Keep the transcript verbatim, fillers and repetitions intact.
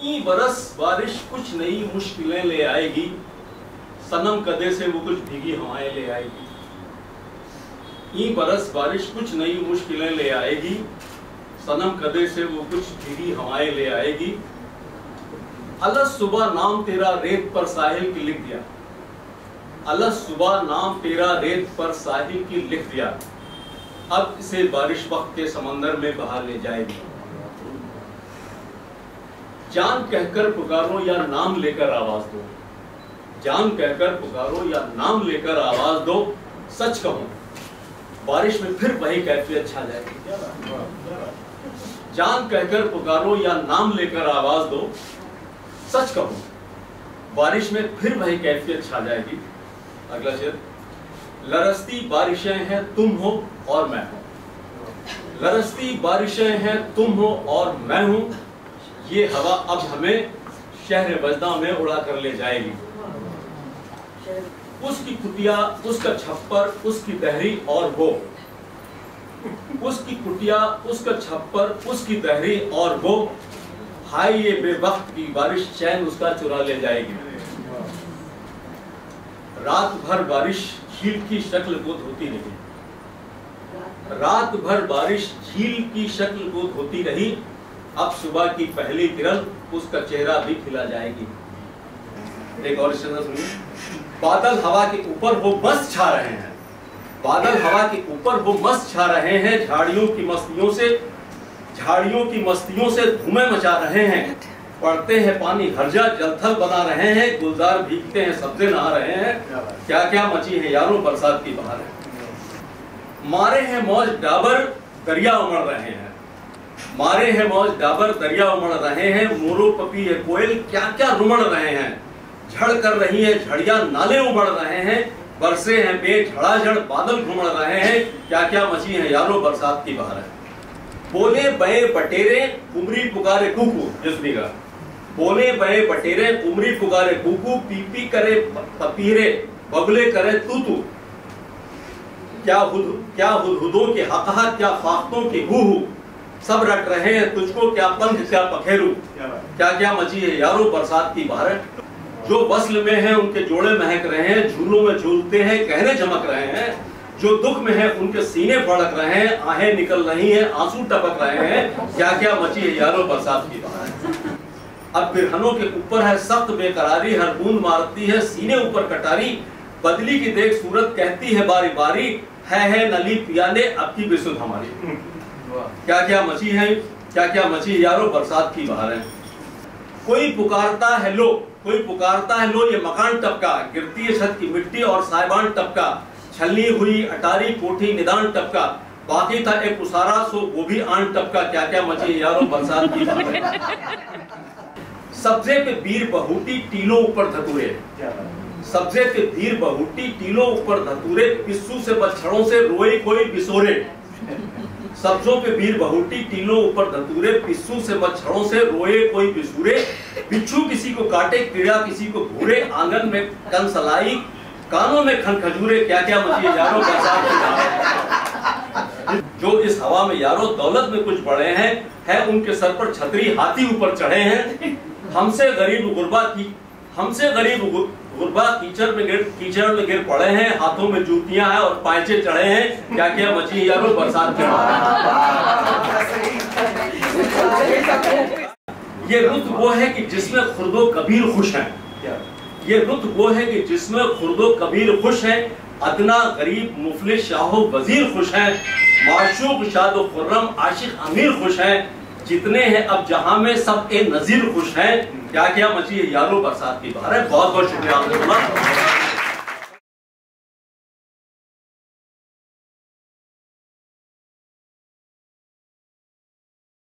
ई बरस बारिश कुछ नई मुश्किलें ले आएगी, सनम कदे से वो कुछ भीगी हवाएं ले आएगी। ई बरस बारिश कुछ नई मुश्किलें ले आएगी, सनम कदे से वो कुछ भीगी हवाएं ले आएगी। अलस सुबह नाम तेरा रेत पर साहिल की लिख दिया, अलस सुबह नाम तेरा रेत पर साहिल की लिख दिया। अब इसे बारिश वक्त के समंदर में बहा ले जाएगी। जान कहकर पुकारो या नाम लेकर आवाज दो, जान कहकर पुकारो या नाम लेकर आवाज दो। सच कहूं बारिश में फिर वही कैफियत छा जाएगी। जान कहकर पुकारो या नाम लेकर आवाज दो, सच कहूं बारिश में फिर वही कैफियत छा जाएगी। अगला शेर, लरसती बारिशें हैं तुम हो और मैं हूं, लरसती बारिशें हैं तुम हो और मैं हूं। ये हवा अब हमें शहर वजदा में उड़ा कर ले जाएगी। उसकी कुटिया, उसका छप्पर, उसकी दहरी और वो, उसकी कुटिया, उसका छप्पर, उसकी दहरी और वो। हाय ये बेवक्त की बारिश चैन उसका चुरा ले जाएगी। रात भर बारिश झील की शक्ल को धोती रही, रात भर बारिश झील की शक्ल को धोती रही। अब सुबह की पहली किरण उसका चेहरा भी खिला जाएगी। एक और सुनिए, बादल हवा के ऊपर वो मस्त छा रहे हैं, बादल हवा के ऊपर वो मस्त छा रहे हैं। झाड़ियों की मस्तियों से, झाड़ियों की मस्तियों से धुएं मचा रहे हैं। पड़ते हैं पानी हर्जा जलथल बना रहे हैं, गुलजार भीगते हैं सब्जे नहा रहे हैं। क्या क्या मची है यारों बरसात की बहार है। मारे हैं मौज डाबर दरिया उमड़ रहे हैं, मारे हैं मौज डाबर दरिया उमड़ रहे हैं। मोरो पपी है कोयल क्या क्या रुमड़ रहे हैं। झड़ कर रही है झड़िया नाले उमड़ रहे हैं। बरसे हैं बेझड़ाझड़ बादल घुमड़ रहे हैं। क्या क्या मची है यारों बरसात की बहार है। बोले बए बटेरे उमरी पुकारे कुकू, जिसने का बोले बए बटेरे उमरी पुकारे कुकू। पीपी करे पपीरे बबले करे तूतू। क्या हुद क्या हुदहुदों के हकहा, क्या फाख्तों की हू हू। सब रट रहे हैं तुझको क्या पंख क्या पखेरू। क्या क्या मची है यारों बरसात की बहार। जो वस्ल में है उनके जोड़े महक रहे हैं, झूलों में झूलते हैं कहने चमक रहे हैं। जो दुख में है उनके सीने फड़क रहे हैं, आहें निकल रही हैं आंसू टपक रहे हैं। क्या क्या मची है यारों बरसात की बहार। अब बिरहनों के ऊपर है सख्त बेकरारी, हर बूंद मारती है सीने ऊपर कटारी। बदली की देख सूरत कहती है बारी बारी, है है नली पियाले अब की बिसुध हमारी। क्या क्या मची है, क्या क्या मची यारों बरसात की बहार है। कोई पुकारता है लो, कोई पुकारता है लो ये मकान टपका। गिरती है छत की मिट्टी और साइबान टपका। छलनी हुई अटारी कोठी निदान टपका। बाकी था एक उसारा सो वो भी आन टपका। क्या क्या मची यारों बरसात की बहार है। सब्जे पे बीर बहूटी टीलों ऊपर धतूरे, सब्जे पे बीर बहूटी टीलों ऊपर धतूरे। पिस्सू से बछड़ों से रोए कोई बिसोरे। सब्जों पे बीर बहूटी टीलों ऊपर धतूरे। पिस्सू से मच्छरों से रोए कोई बिसूरे। बिच्छू किसी को काटे कीड़ा किसी को घूरे। आंगन में कन सलाई कानों में खन खजूरे। क्या क्या मची है यारों बरसात की बहार। जो इस हवा में यारों दौलत में कुछ बड़े हैं, है उनके सर पर छतरी हाथी ऊपर चढ़े हैं। हमसे गरीब गुरबा की हमसे गरीब गुरबा कीचड़ में गिर कीचड़ में गिर पड़े हैं। हाथों में जूतियां हैं और पांचे चढ़े हैं। क्या क्या मची यारों बरसात के बहार। ये रुत वो है कि जिसमें खुर्दो कबीर खुश हैं, ये रुत वो है कि जिसमें खुर्दो कबीर खुश हैं। अदना गरीब मुफलिस शाहो वजीर खुश हैं। माशूक शादो खुर्रम आशिक अमीर खुश हैं। जितने हैं अब जहां में सब ए नजीर खुश हैं। क्या क्या मची है यारों बरसात की बहार है। बहुत बहुत शुक्रिया आपने सुना।